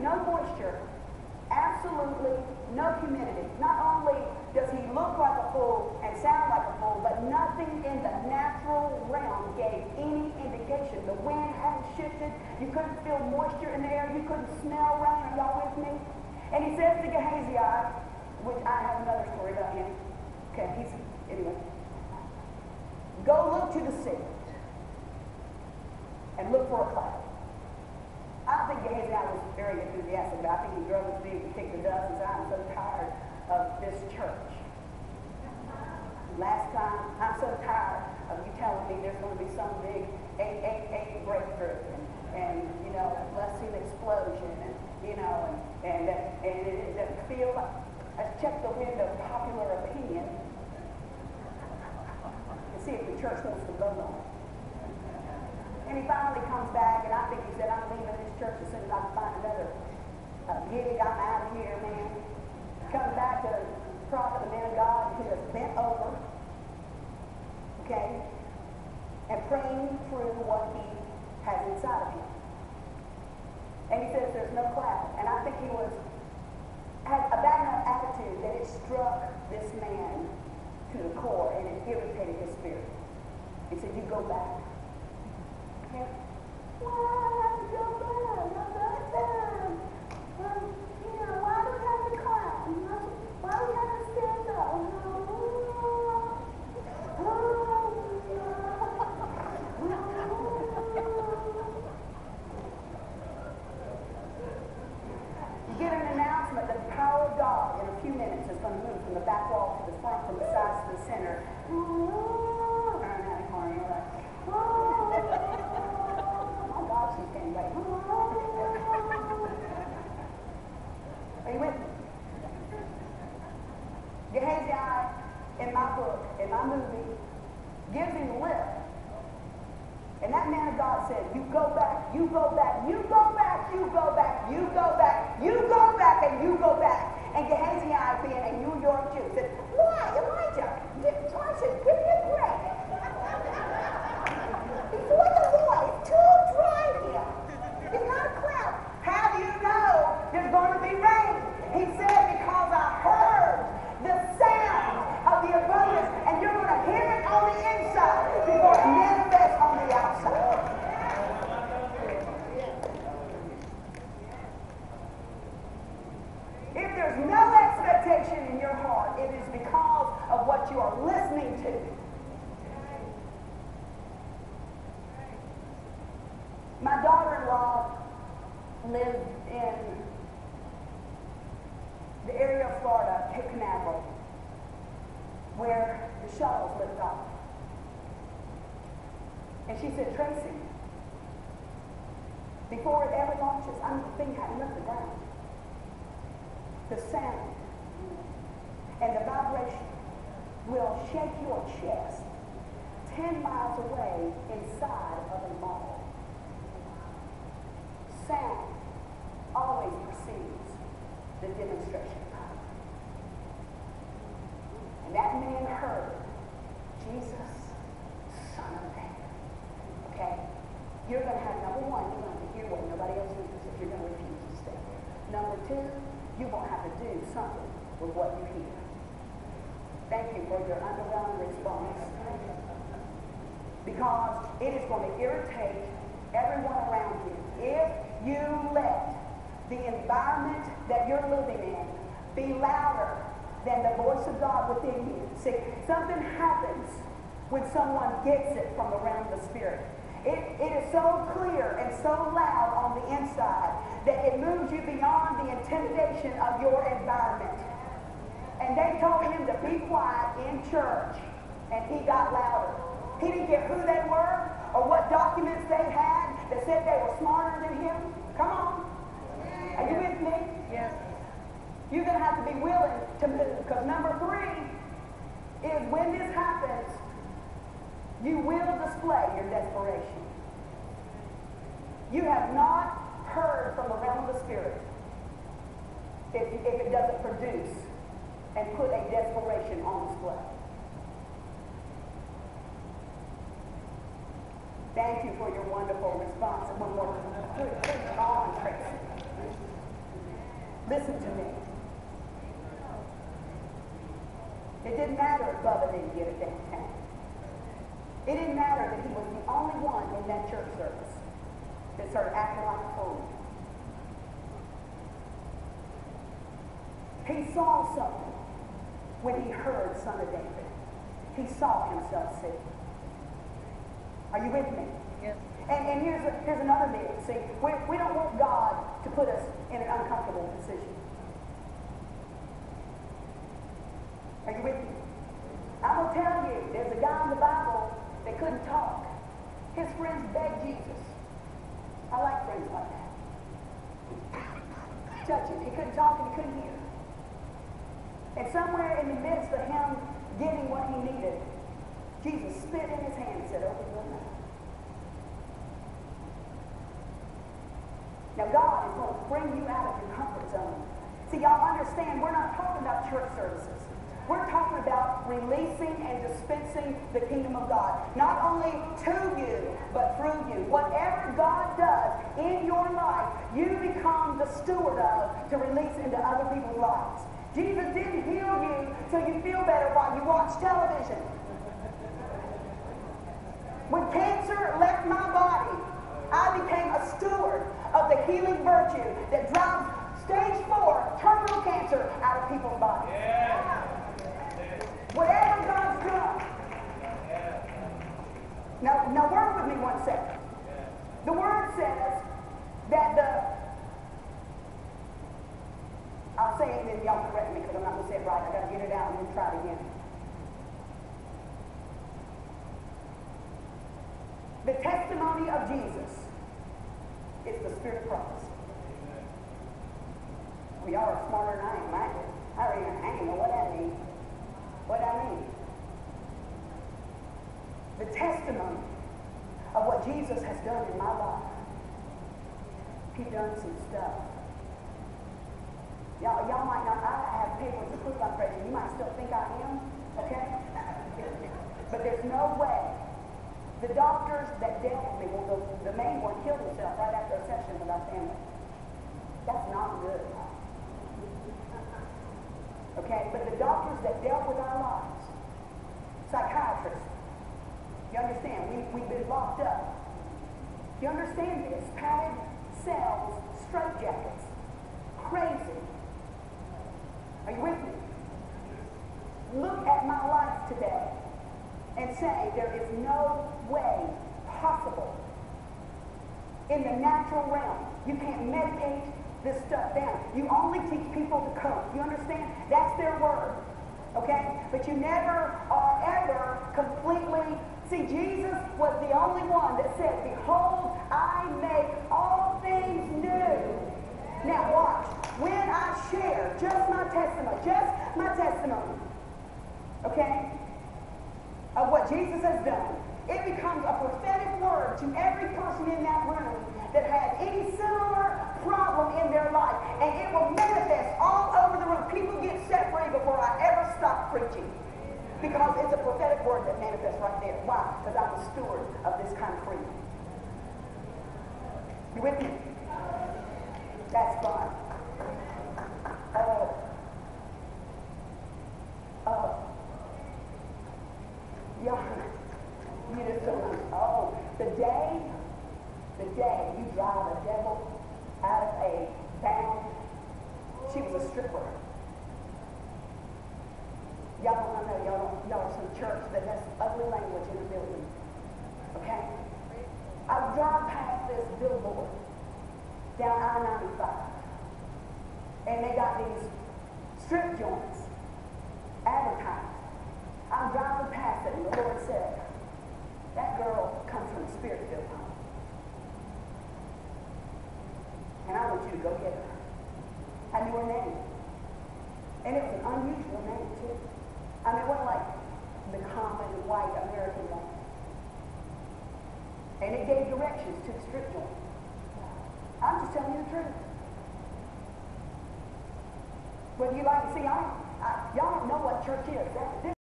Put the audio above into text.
no moisture, absolutely no humidity. Not only does he look like a fool and sound like a fool, but nothing in the natural realm gave any indication. The wind hadn't shifted. You couldn't feel moisture in the air. You couldn't smell rain. Are y'all with me? And he says to Gehazi, which I have another story about him. Okay, anyway. Go look to the sea and look for a cloud. I don't think Gehazi was very enthusiastic, but I think he drove his feet and kicked the dust and said, I'm so tired of this church. Last time, I'm so tired of you telling me there's going to be some big 888 breakthrough and blessing explosion and it doesn't feel like, let's check the wind of popular opinion to see if the church wants to vote on it. And he finally comes back, and I think he said, I'm leaving this church as soon as I can find another gig. I'm out of here, man. Comes back to the prophet, the man of God, who is bent over, okay, and praying through what he has inside of him. And he says there's no cloud. And I think he had a bad enough attitude that it struck this man to the core, and it irritated his spirit. He said, you go back. Why have to go back? Why do we have to clap? Why do we have to stand up? You get an announcement that the power of God in a few minutes is going to move from the back wall to the front, from the sides to the center. She's getting ready. Are you with me? Gehazi, in my book, in my movie, gives him lip. And that man of God said, you go back, you go back, you go back, you go back, you go back, you go back, and you go back. And Gehazi, being a New York Jew, said, why, Elijah? Elijah said, give me a break. Before the Lord, it's too dry here. It's not a cloud. How do you know there's going to be rain? He said, because I heard the sound of the abundance, and you're going to hear it on the inside before it manifests on the outside. If there's no expectation in your heart, it is because of what you are listening to. My daughter-in-law lived in the area of Florida, Cape Canaveral, where the shuttles lift off. And she said, Tracy, before it ever launches, the thing hadn't left the ground. The sound and the vibration will shake your chest 10 miles away inside of a mall. Sound always precedes the demonstration of power. And that man heard, Jesus, Son of David. Okay? You're going to have, number one, you're going to have to hear what nobody else hears if you're going to refuse to stay. Number two, you're going to have to do something with what you hear. Thank you for your underwhelming response. Because it is going to irritate everyone around you. If you let the environment that you're living in be louder than the voice of God within you. See, something happens when someone gets it from the realm of the Spirit. It is so clear and so loud on the inside that it moves you beyond the intimidation of your environment. And they told him to be quiet in church, and he got louder. He didn't care who they were or what documents they had that said they were smarter than him. Come on. Are you with me? Yes. You're going to have to be willing to move. Because number three is when this happens, you will display your desperation. You have not heard from the realm of the Spirit if it doesn't produce and put a desperation on display. Thank you for your wonderful response. One more. Please on, Tracy. Listen to me. It didn't matter if Bubba didn't get it downtown. It didn't matter that he was the only one in that church service that started acting like a fool. He saw something when he heard Son of David. He saw himself see. Are you with me? Yes. And here's another deal. See, we don't want God to put us in an uncomfortable position. Are you with me? I'm going to tell you, there's a guy in the Bible that couldn't talk. His friends begged Jesus. I like friends like that. Touch it. He couldn't talk and he couldn't hear. And somewhere in the midst of him getting what he needed, Jesus spit in his hand and said, open your mouth. Now God is going to bring you out of your comfort zone. See, y'all understand, we're not talking about church services. We're talking about releasing and dispensing the kingdom of God. Not only to you, but through you. Whatever God does in your life, you become the steward of to release into other people's lives. Jesus didn't heal you so you feel better while you watch television. When cancer left my body, I became a steward of the healing virtue that drives stage 4 terminal cancer out of people's bodies. Yeah. Whatever God's done. Now work with me one second. The word says that I'll say it and then y'all correct me because I'm not going to say it right. I got to get it out and then try it again. The testimony of Jesus is the spirit of prophecy. Well, y'all are smarter than I am. I don't even know what that means. What I mean. The testimony of what Jesus has done in my life. He done some stuff. Y'all might not, I have papers to prove I'm crazy. You might still think I am, okay? But there's no way. The doctors that dealt with me, well, the main one killed himself right after a session with our family. That's not good. Okay, but the doctors that dealt with our lives, psychiatrists, you understand, we've been locked up. You understand this? Padded cells, straitjackets, crazy. Are you with me? Look at my life today and say there is no way possible in the natural realm. You can't medicate this stuff down. You only teach people to cope. You understand? That's their word. Okay? But you never are ever completely... See, Jesus was the only one that said, behold, I make all things new. Now watch. When I share just my testimony, okay, of what Jesus has done, it becomes a prophetic word to every person in that room that has any similar problem in their life, and it will manifest all over the room. People get set free before I ever stop preaching, because it's a prophetic word that manifests right there. Why? Because I'm a steward of this kind of freedom. You with me? That's fine. You just don't know. The day you drive a devil out of a bound, she was a stripper. Y'all don't know, y'all are some church that has ugly language in the building. Okay? I drive past this billboard down I-95, and they got these strip joints advertised. I'm driving past it, and the Lord said, that girl comes from a spirit-filled home. And I want you to go get her. I knew her name. And it was an unusual name, too. I mean, it wasn't like the common white American name. And it gave directions to the strip joint. I'm just telling you the truth. Whether you like to see, y'all don't know what church is.